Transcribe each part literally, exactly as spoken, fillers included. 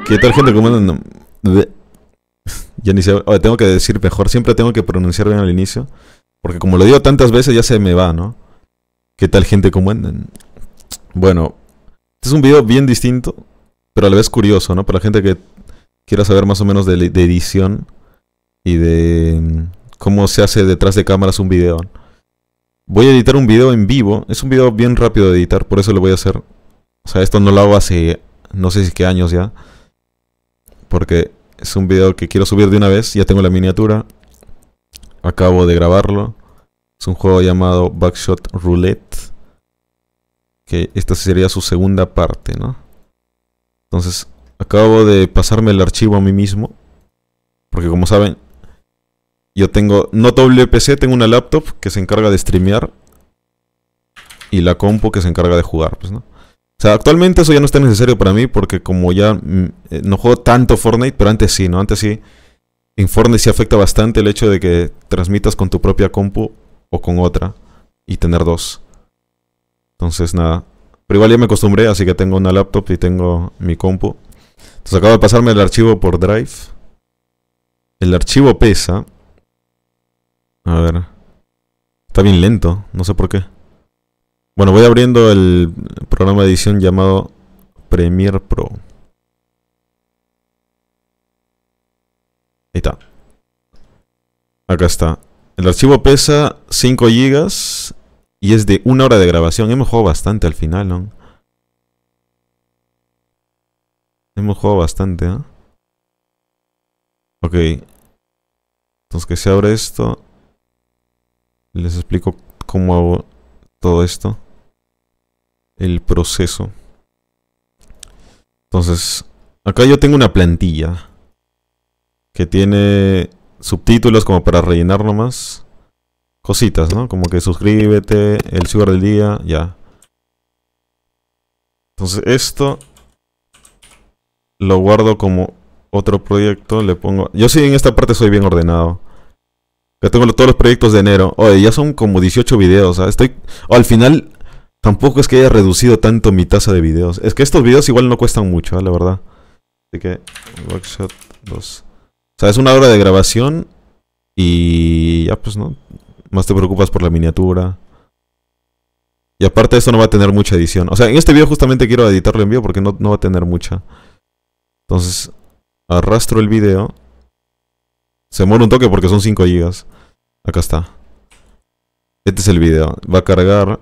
¿Qué tal, gente? ¿Cómo andan? Ya ni sé. Oye, tengo que decir mejor. Siempre tengo que pronunciar bien al inicio. Porque como lo digo tantas veces ya se me va, ¿no? ¿Qué tal, gente? ¿Cómo andan? Bueno, este es un video bien distinto, pero a la vez curioso, ¿no? Para la gente que quiera saber más o menos de, de edición y de cómo se hace detrás de cámaras un video. Voy a editar un video en vivo. Es un video bien rápido de editar, por eso lo voy a hacer. O sea, esto no lo hago hace no sé si qué años ya. Porque es un video que quiero subir de una vez. Ya tengo la miniatura. Acabo de grabarlo. Es un juego llamado Backshot Roulette. Que esta sería su segunda parte, ¿no? Entonces, acabo de pasarme el archivo a mí mismo. Porque como saben, yo tengo, no W P C, tengo una laptop que se encarga de streamear. Y la compu que se encarga de jugar, pues, ¿no? O sea, actualmente eso ya no está necesario para mí porque como ya eh, no juego tanto Fortnite, pero antes sí, ¿no? Antes sí, en Fortnite sí afecta bastante el hecho de que transmitas con tu propia compu o con otra y tener dos. Entonces, nada. Pero igual ya me acostumbré, así que tengo una laptop y tengo mi compu. Entonces acabo de pasarme el archivo por Drive. El archivo pesa... A ver... Está bien lento, no sé por qué. Bueno, voy abriendo el programa de edición llamado Premiere Pro. Ahí está. Acá está. El archivo pesa cinco gigas y es de una hora de grabación. Hemos jugado bastante al final, ¿no? Hemos jugado bastante, ¿eh? Ok. Entonces que se abre esto. Les explico cómo hago todo esto. El proceso. Entonces, acá yo tengo una plantilla que tiene subtítulos como para rellenar nomás. Cositas, ¿no? Como que suscríbete, el sugar del día, ya. Entonces esto lo guardo como otro proyecto, le pongo... Yo sí en esta parte soy bien ordenado. Ya tengo todos los proyectos de enero. Oye, ya son como dieciocho videos, ¿sabes? Estoy... Oh, al final... Tampoco es que haya reducido tanto mi tasa de videos. Es que estos videos igual no cuestan mucho, ¿eh? La verdad. Así que... Backshot dos. O sea, es una hora de grabación. Y... Ya pues, ¿no? Más te preocupas por la miniatura. Y aparte esto no va a tener mucha edición. O sea, en este video justamente quiero editarlo en vivo porque no, no va a tener mucha. Entonces... Arrastro el video. Se muere un toque porque son cinco gigas. Acá está. Este es el video. Va a cargar...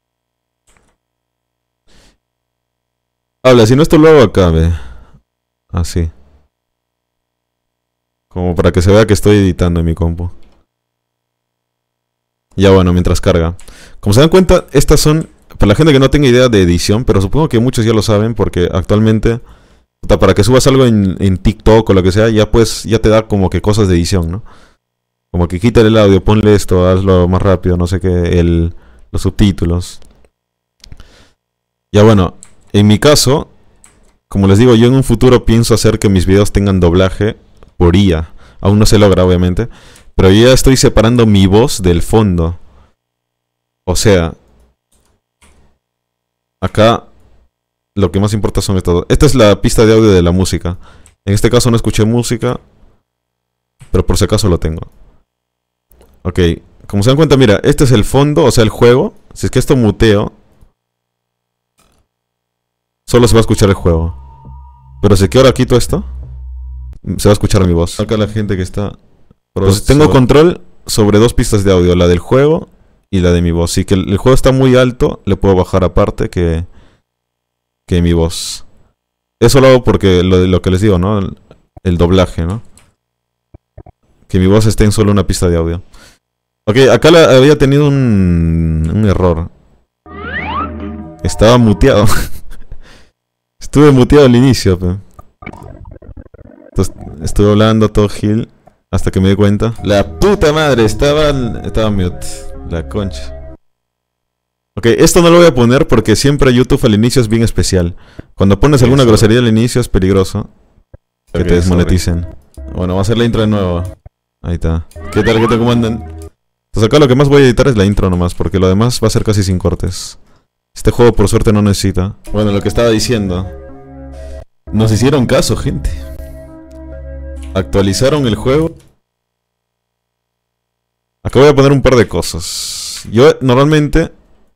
Habla, si no esto lo hago acá, ve. Así. Como para que se vea que estoy editando en mi compu. Ya bueno, mientras carga. Como se dan cuenta, estas son... Para la gente que no tenga idea de edición, pero supongo que muchos ya lo saben porque actualmente... Para que subas algo en, en TikTok o lo que sea, ya pues ya te da como que cosas de edición, ¿no? Como que quítale el audio, ponle esto, hazlo más rápido, no sé qué, el, los subtítulos. Ya bueno... En mi caso, como les digo, yo en un futuro pienso hacer que mis videos tengan doblaje por I A. Aún no se logra, obviamente. Pero yo ya estoy separando mi voz del fondo. O sea, acá lo que más importa son estas dos. Esta es la pista de audio de la música. En este caso no escuché música, pero por si acaso lo tengo. Ok, como se dan cuenta, mira, este es el fondo, o sea, el juego. Si es que esto muteo, solo se va a escuchar el juego. Pero si que ahora quito esto, se va a escuchar mi voz. Acá la gente que está... Entonces tengo control sobre dos pistas de audio. La del juego y la de mi voz. Si que el, el juego está muy alto, le puedo bajar aparte que... Que mi voz. Eso lo hago porque lo, lo que les digo, ¿no? El, el doblaje, ¿no? Que mi voz esté en solo una pista de audio. Ok, acá la, había tenido un... Un error. Estaba muteado. Estuve muteado al inicio, pe. Entonces, estuve hablando todo gil hasta que me di cuenta. La puta madre, estaba estaba mute. La concha. Ok, esto no lo voy a poner porque siempre YouTube al inicio es bien especial. Cuando pones alguna grosería al inicio es peligroso que te desmoneticen. Bueno, vamos a hacer la intro de nuevo. Ahí está. ¿Qué tal? ¿Qué tal? ¿Cómo andan? Entonces acá lo que más voy a editar es la intro nomás, porque lo demás va a ser casi sin cortes. Este juego por suerte no necesita. Bueno, lo que estaba diciendo. Nos hicieron caso, gente. Actualizaron el juego. Acá voy a poner un par de cosas. Yo normalmente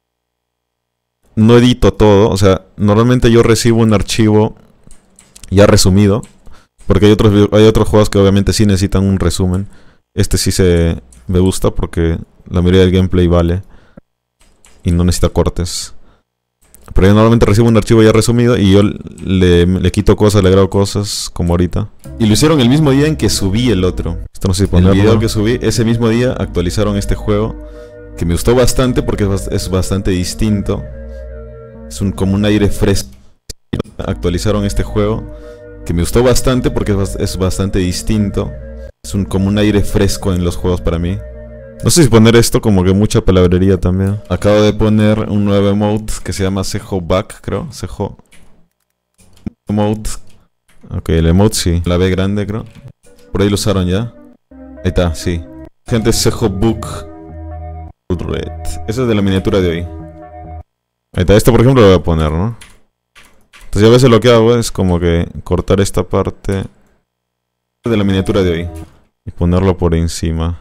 no edito todo. O sea, normalmente yo recibo un archivo ya resumido. Porque hay otros, hay otros juegos que obviamente sí necesitan un resumen. Este sí se me gusta porque la mayoría del gameplay vale. Y no necesita cortes. Pero yo normalmente recibo un archivo ya resumido y yo le, le quito cosas, le agrego cosas, como ahorita. Y lo hicieron el mismo día en que subí el otro. Esto no sé si ponerlo. El video que subí, ese mismo día actualizaron este juego. Que me gustó bastante porque es, es bastante distinto. Es un, como un aire fresco. Actualizaron este juego. Que me gustó bastante porque es, es bastante distinto. Es un, como un aire fresco en los juegos para mí. No sé si poner esto como que mucha palabrería también. Acabo de poner un nuevo emote que se llama Sejo Back, creo. Sejo Emote. Ok, el emote sí. La B grande, creo. Por ahí lo usaron ya. Ahí está, sí. Gente, Sejo Book Red. Esa es de la miniatura de hoy. Ahí está, esto por ejemplo lo voy a poner, ¿no? Entonces yo a veces lo que hago es como que cortar esta parte de la miniatura de hoy y ponerlo por encima.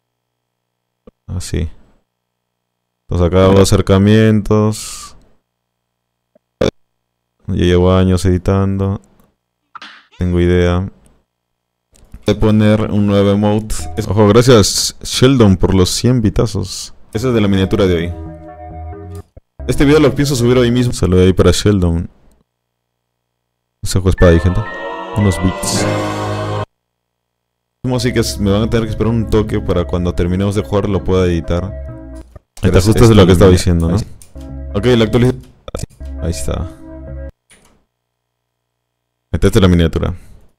Así. Entonces acá hago acercamientos. Ya llevo años editando. Tengo idea de poner un nuevo emote. Ojo, gracias Sheldon por los cien bitazos. Esa es de la miniatura de hoy. Este video lo pienso subir hoy mismo. Saludo ahí para Sheldon. Saco espada ahí, gente. Unos bits. Así que me van a tener que esperar un toque para cuando terminemos de jugar lo pueda editar. Ahí está, justo es lo que estaba diciendo, ¿no? Ok, la actualización. Ahí está. Esta es la miniatura.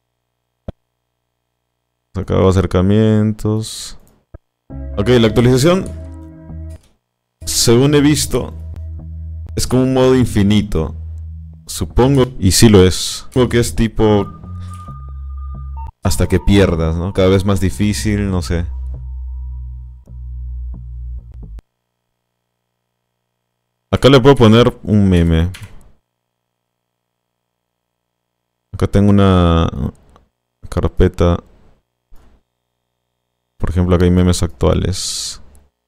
Acabo acercamientos. Ok, la actualización, según he visto, es como un modo infinito. Supongo, y sí lo es. Supongo que es tipo hasta que pierdas, ¿no? Cada vez más difícil, no sé. Acá le puedo poner un meme. Acá tengo una carpeta. Por ejemplo, acá hay memes actuales.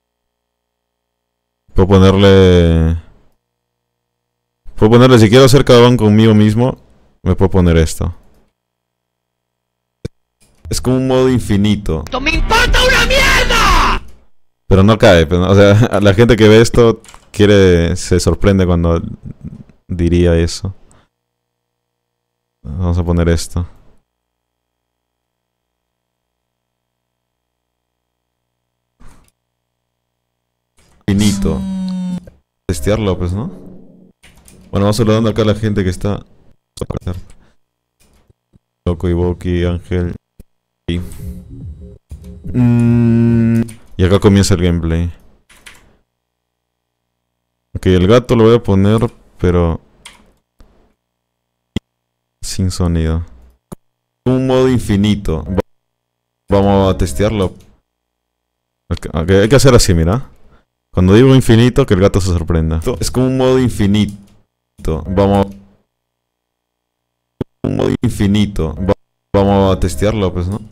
Puedo ponerle... Puedo ponerle, si quiero hacer cada van conmigo mismo, me puedo poner esto. Es como un modo infinito. ¡No me importa una mierda! Pero no cae, pero, o sea, la gente que ve esto quiere, se sorprende cuando diría eso. Vamos a poner esto. Infinito. Testearlo, pues, ¿no? Bueno, vamos saludando acá a la gente que está. Loco y Boki, Ángel. Y... Mm, y acá comienza el gameplay. Ok, el gato lo voy a poner, pero sin sonido. Un modo infinito. Vamos a testearlo. Okay, hay que hacer así, mira. Cuando digo infinito, que el gato se sorprenda. Es como un modo infinito. Vamos. Un modo infinito. Vamos a testearlo, pues, ¿no?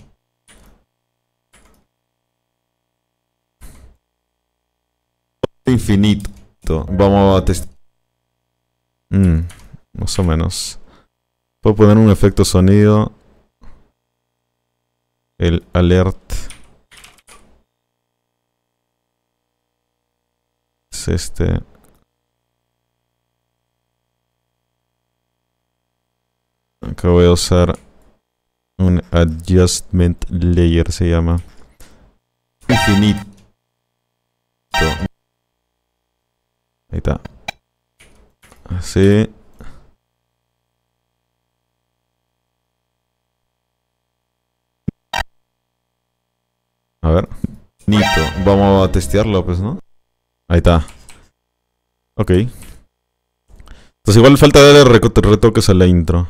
Infinito. Vamos a testear. Mm, más o menos. Puedo poner un efecto sonido. El alert. Es este. Acá voy a usar un adjustment layer, se llama. Infinito. Ahí está. Así. A ver. Nito. Vamos a testearlo, pues, ¿no? Ahí está. Ok. Entonces igual falta darle retoques a la intro.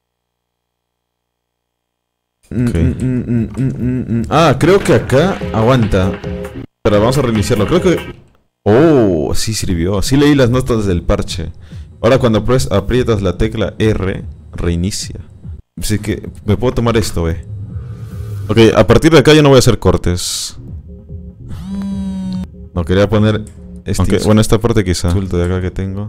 Okay. Mm, mm, mm, mm, mm. Ah, creo que acá aguanta. Pero vamos a reiniciarlo. Creo que... Oh, sí sirvió. Sí leí las notas del parche. Ahora cuando aprietas la tecla R, reinicia. Así que me puedo tomar esto, eh. Ok, a partir de acá yo no voy a hacer cortes. No, quería poner este. Aunque, bueno, esta parte quizá. Insulto de acá que tengo.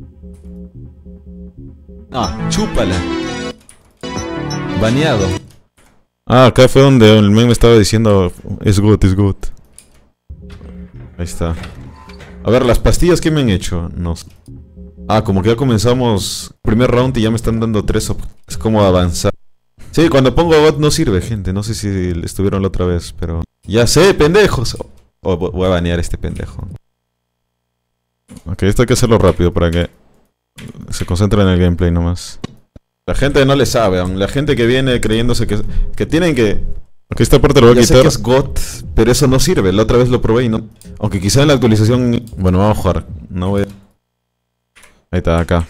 Ah, chúpala. Baneado. Ah, acá fue donde el men me estaba diciendo es good, es good. Ahí está. A ver, las pastillas que me han hecho. No. Ah, como que ya comenzamos primer round y ya me están dando tres. Es como avanzar. Sí, cuando pongo bot no sirve, gente. No sé si estuvieron la otra vez, pero... Ya sé, pendejos. Oh, voy a banear a este pendejo. Ok, esto hay que hacerlo rápido para que se concentre en el gameplay nomás. La gente no le sabe, aún la gente que viene creyéndose que, que tienen que... Ok, esta parte lo voy a quitar. Sé que es G O T, pero eso no sirve. La otra vez lo probé y no... Aunque quizá en la actualización... Bueno, vamos a jugar. No voy a... Ahí está, acá.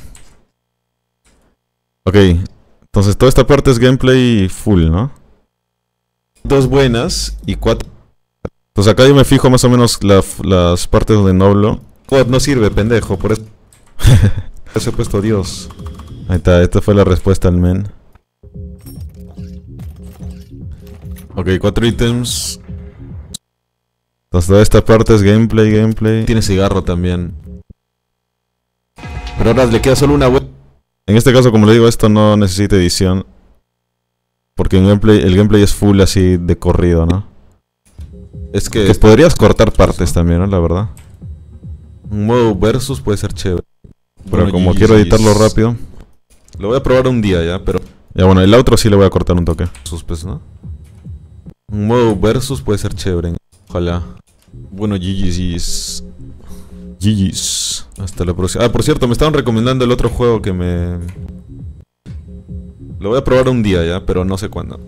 Ok. Entonces toda esta parte es gameplay full, ¿no? Dos buenas y cuatro... Entonces acá yo me fijo más o menos la, las partes donde no hablo. G O T no sirve, pendejo, por eso... Eso he puesto Dios. Ahí está, esta fue la respuesta al men. Ok, cuatro ítems. Entonces toda esta parte es gameplay, gameplay. Tiene cigarro también. Pero ahora le queda solo una web. En este caso, como le digo, esto no necesita edición. Porque en gameplay, el gameplay es full así de corrido, ¿no? Es que, que podrías cortar partes también, ¿no? La verdad. Un modo versus puede ser chévere. Pero bueno, como quiero editarlo rápido, lo voy a probar un día ya, pero... Ya bueno, el outro sí le voy a cortar un toque. Pues, ¿no? Un modo versus puede ser chévere. Ojalá. Bueno, G G's. G G's. Hasta la próxima. Ah, por cierto, me estaban recomendando el otro juego que me... Lo voy a probar un día ya, pero no sé cuándo.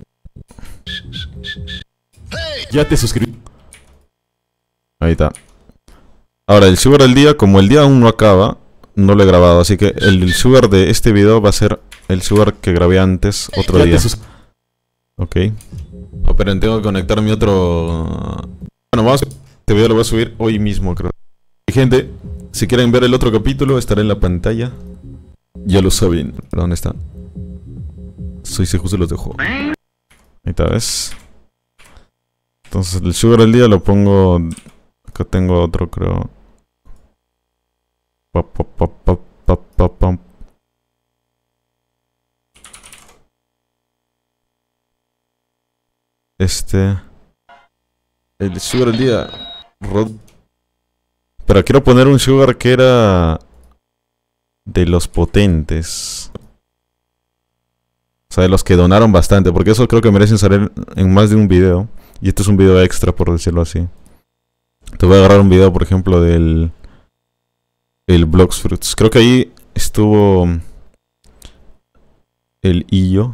Ya te suscribí. Ahí está. Ahora, el sugar del día, como el día aún no acaba, no lo he grabado, así que el, el sugar de este video va a ser el sugar que grabé antes, otro día. Ok. Oh, pero tengo que conectar mi otro... Bueno, vamos a... Este video lo voy a subir hoy mismo, creo. Y gente, si quieren ver el otro capítulo, estará en la pantalla. Ya lo saben. ¿Pero dónde está? Soy Seju, se los dejo. Ahí está, ¿ves? Entonces el sugar del día lo pongo... Acá tengo otro, creo. Pa, pa, pa, pa, pa, pa, pa. Este... El sugar del día... Rod... Pero quiero poner un sugar que era... De los potentes. O sea, de los que donaron bastante. Porque eso creo que merecen salir en más de un video. Y este es un video extra, por decirlo así. Te voy a agarrar un video, por ejemplo, del... El Blox Fruits. Creo que ahí estuvo... El Illo.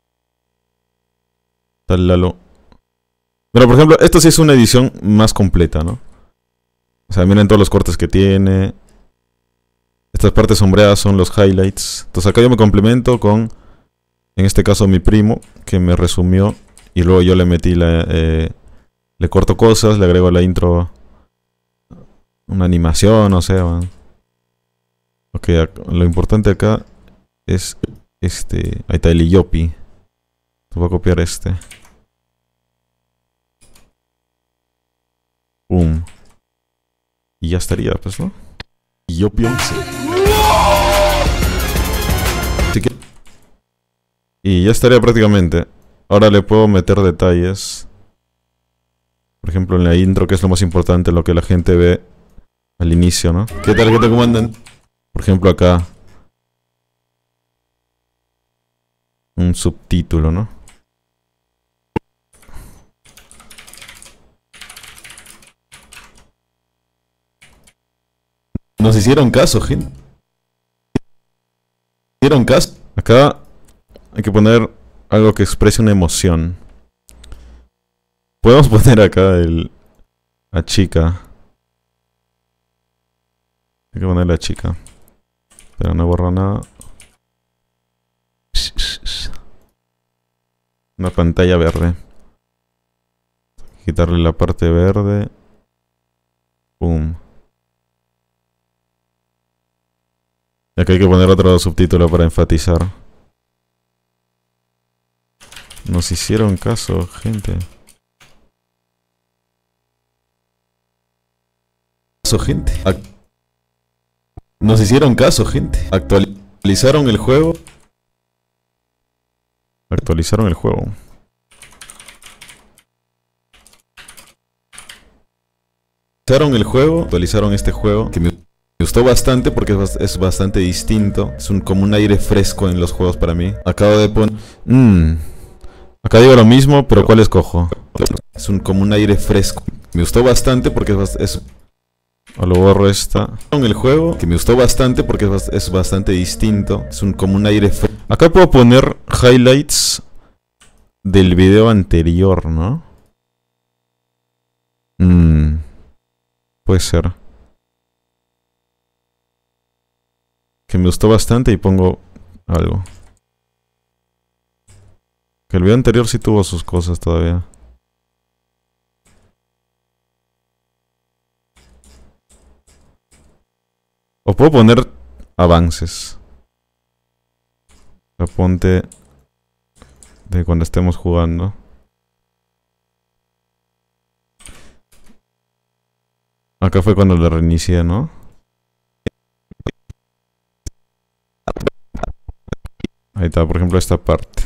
Tal Lalo. Pero, por ejemplo, esto sí es una edición más completa, ¿no? O sea, miren todos los cortes que tiene. Estas partes sombreadas son los highlights. Entonces acá yo me complemento con... En este caso mi primo, que me resumió. Y luego yo le metí la... Eh, le corto cosas, le agrego a la intro... Una animación, no sé, man. Ok, lo importante acá es este... Ahí está el Iyopi. Te voy a copiar este. Boom. Y ya estaría, pues, ¿no? Iyopi once. Así que... Y ya estaría prácticamente. Ahora le puedo meter detalles. Por ejemplo, en la intro, que es lo más importante, lo que la gente ve al inicio, ¿no? ¿Qué tal, gente? ¿Cómo andan? Por ejemplo, acá. Un subtítulo, ¿no? Nos hicieron caso, gente. ¿Hicieron caso? Acá hay que poner algo que exprese una emoción. Podemos poner acá el... La chica. Hay que poner la chica. Pero no borra nada. Una pantalla verde. Quitarle la parte verde. Boom. Y acá hay que poner otro subtítulo para enfatizar. Nos hicieron caso, gente. Caso, gente. Ac Nos hicieron caso, gente. Actualizaron el juego. Actualizaron el juego. Actualizaron el juego. Actualizaron este juego. Que me gustó bastante porque es, es bastante distinto. Es un, como un aire fresco en los juegos para mí. Acabo de poner... Mmm... Acá digo lo mismo, pero ¿cuál escojo? Es un, como un aire fresco. Me gustó bastante porque es... es o lo borro esta. En el juego, que me gustó bastante porque es, es bastante distinto. Es un, como un aire fresco. Acá puedo poner highlights del video anterior, ¿no? Mmm... Puede ser. Que me gustó bastante y pongo algo. Que el video anterior sí tuvo sus cosas todavía. O puedo poner avances. Aponte de cuando estemos jugando. Acá fue cuando lo reinicié, ¿no? Ahí está, por ejemplo, esta parte.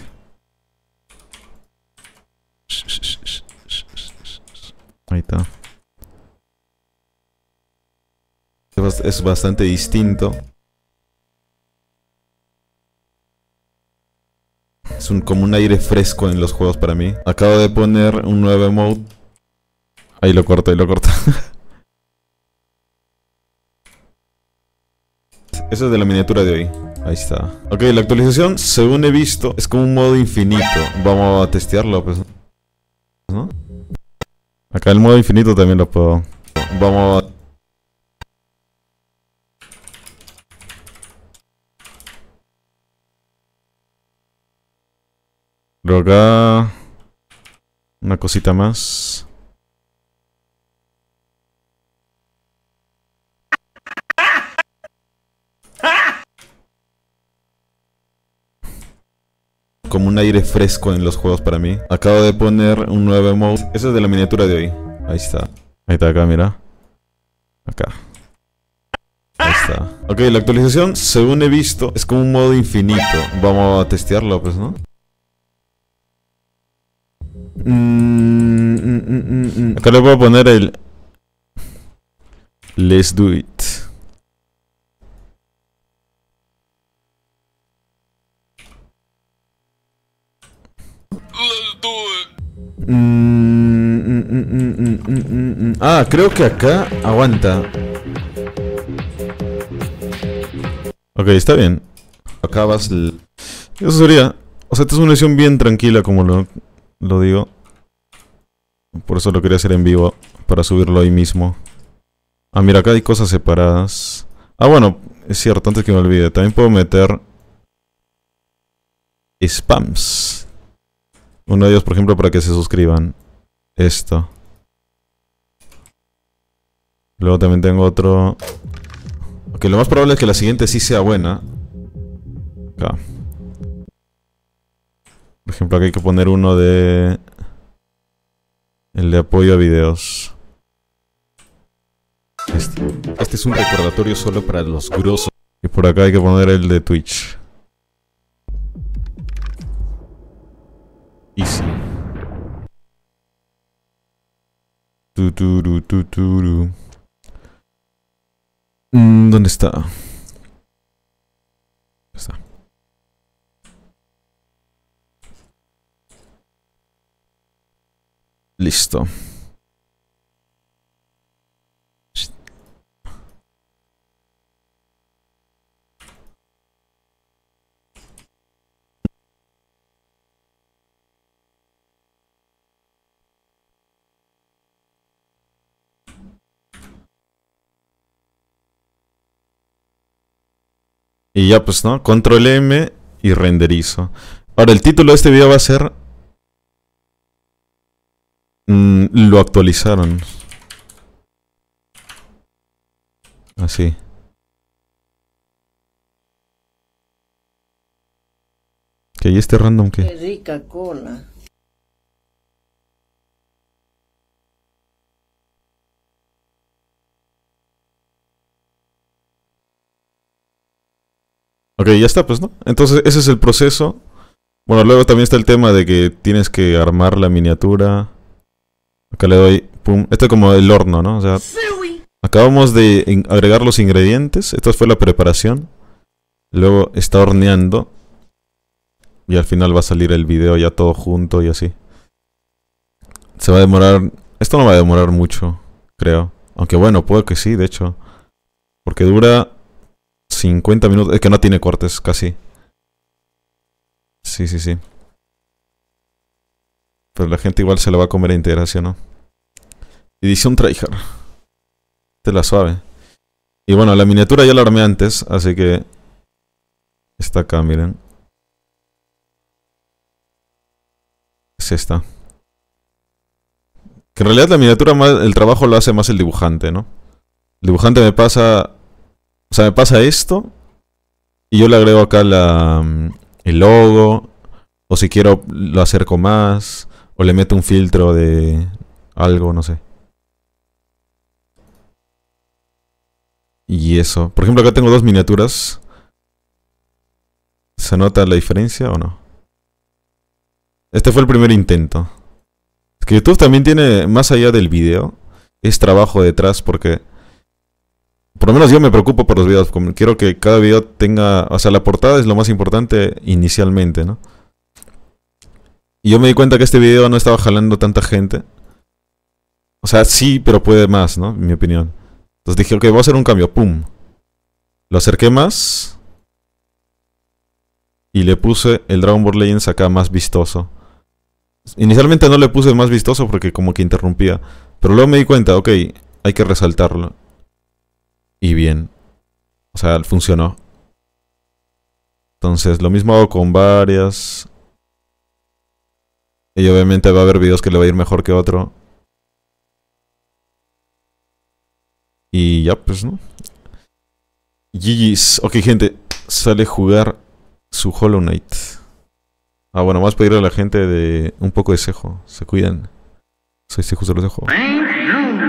Ahí está. Es bastante distinto. Es un, como un aire fresco en los juegos para mí. Acabo de poner un nuevo emote. Ahí lo corto, ahí lo corto. Esa es de la miniatura de hoy. Ahí está. Ok, la actualización, según he visto, es como un modo infinito. Vamos a testearlo, pues. ¿No? Acá el modo infinito también lo puedo. Vamos a... Luego acá... Una cosita más. Como un aire fresco en los juegos para mí. Acabo de poner un nuevo emote. Esa es de la miniatura de hoy. Ahí está. Ahí está acá, mira. Acá. Ahí está. Ok, la actualización, según he visto, es como un modo infinito. Vamos a testearlo, pues, ¿no? Mm, mm, mm, mm. Acá le puedo poner el... Let's do it. Mm, mm, mm, mm, mm, mm, mm. Ah, creo que acá aguanta. Ok, está bien. Acabas el... Eso sería... O sea, esta es una sesión bien tranquila, como lo, lo digo. Por eso lo quería hacer en vivo, para subirlo ahí mismo. Ah, mira, acá hay cosas separadas. Ah, bueno, es cierto, antes que me olvide. También puedo meter... spams. Uno de ellos, por ejemplo, para que se suscriban. Esto. Luego también tengo otro... Ok, lo más probable es que la siguiente sí sea buena. Acá. Por ejemplo, aquí hay que poner uno de... El de apoyo a videos. Este. Este es un recordatorio solo para los grosos. Y por acá hay que poner el de Twitch. Easy. Tuturu, tuturu. Mm, ¿Dónde está? ¿Dónde está? Listo. Y ya pues, ¿no? Control M y renderizo. Ahora, el título de este video va a ser... Mm, lo actualizaron. Así. Que ahí este random que... Qué rica cola. Ok, ya está, pues, ¿no? Entonces, ese es el proceso. Bueno, luego también está el tema de que tienes que armar la miniatura. Acá le doy, pum. Esto es como el horno, ¿no? O sea, acabamos de agregar los ingredientes. Esto fue la preparación. Luego está horneando. Y al final va a salir el video ya todo junto y así. Se va a demorar... Esto no va a demorar mucho, creo. Aunque bueno, puede que sí, de hecho. Porque dura cincuenta minutos. Es que no tiene cortes, casi. Sí, sí, sí. Pero la gente igual se lo va a comer entera, ¿sí o no? Edición tryhard. Esta es la suave. Y bueno, la miniatura ya la armé antes, así que... Está acá, miren. Es esta. Que en realidad la miniatura, más, el trabajo lo hace más el dibujante, ¿no? El dibujante me pasa... O sea, me pasa esto. Y yo le agrego acá la, el logo. O si quiero lo acerco más. O le meto un filtro de algo, no sé. Y eso. Por ejemplo, acá tengo dos miniaturas. ¿Se nota la diferencia o no? Este fue el primer intento. Es que YouTube también tiene, más allá del video, es trabajo detrás porque... Por lo menos yo me preocupo por los videos. Quiero que cada video tenga... O sea, la portada es lo más importante inicialmente, ¿no? Y yo me di cuenta que este video no estaba jalando tanta gente. O sea, sí, pero puede más, ¿no? En mi opinión. Entonces dije, ok, voy a hacer un cambio. ¡Pum! Lo acerqué más. Y le puse el Dragon Ball Legends acá más vistoso. Inicialmente no le puse más vistoso porque como que interrumpía. Pero luego me di cuenta, ok, hay que resaltarlo. Y bien. O sea, funcionó. Entonces, lo mismo hago con varias. Y obviamente va a haber videos que le va a ir mejor que otro. Y ya, pues, ¿no? G G's. Ok, gente. Sale a jugar su Hollow Knight. Ah, bueno, vamos a pedirle a la gente de un poco de cejo. Se cuidan. Soy Cejo, se los dejo.